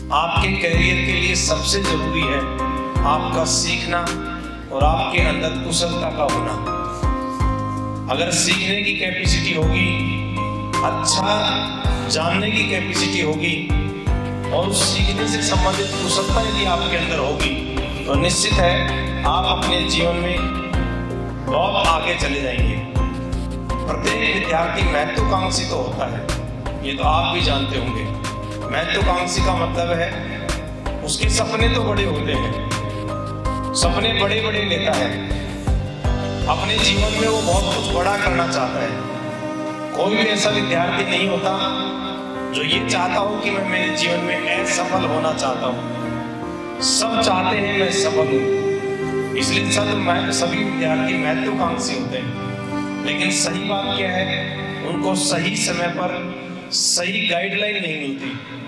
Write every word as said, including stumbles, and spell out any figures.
आपके करियर के लिए सबसे जरूरी है आपका सीखना और आपके अंदर कुशलता का होना। अगर सीखने की कैपेसिटी होगी, अच्छा जानने की कैपेसिटी होगी और उस सीखने से संबंधित कुशलता यदि आपके अंदर होगी तो निश्चित है आप अपने जीवन में बहुत आगे चले जाएंगे। प्रत्येक विद्यार्थी महत्वाकांक्षी तो होता है, ये तो आप भी जानते होंगे। महत्वाकांक्षी का मतलब है उसके सपने तो बड़े होते हैं, सपने बड़े बड़े लेता है, अपने जीवन में वो बहुत कुछ बड़ा करना चाहता है। कोई भी ऐसा विद्यार्थी नहीं होता जो ये चाहता हो कि मैं मेरे जीवन में असफल होना चाहता हूँ। सब चाहते हैं मैं सफल हूँ, इसलिए सब सभी विद्यार्थी महत्वाकांक्षी होते हैं। लेकिन सही बात क्या है, उनको सही समय पर सही गाइडलाइन नहीं मिलती।